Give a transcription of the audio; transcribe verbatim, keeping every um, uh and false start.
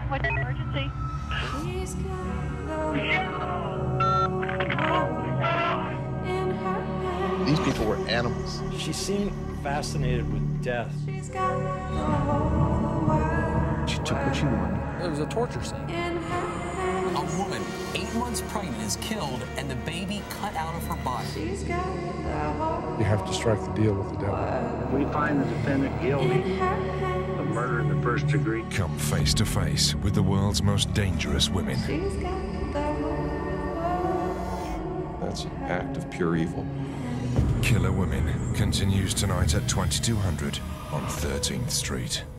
What's the emergency? She's got the in her hand. These people were animals. She seemed fascinated with death. She's got the whole world She took what she wanted. It was a torture scene. in her hand. A woman, eight months pregnant, is killed and the baby cut out of her body. She's got the whole You have to strike the deal with the devil. We find the defendant guilty in her hand. of murder in the first degree. Come face to face with the world's most dangerous women. She's got the whole world. That's an act of pure evil. Killer Women continues tonight at twenty-two hundred on thirteenth Street.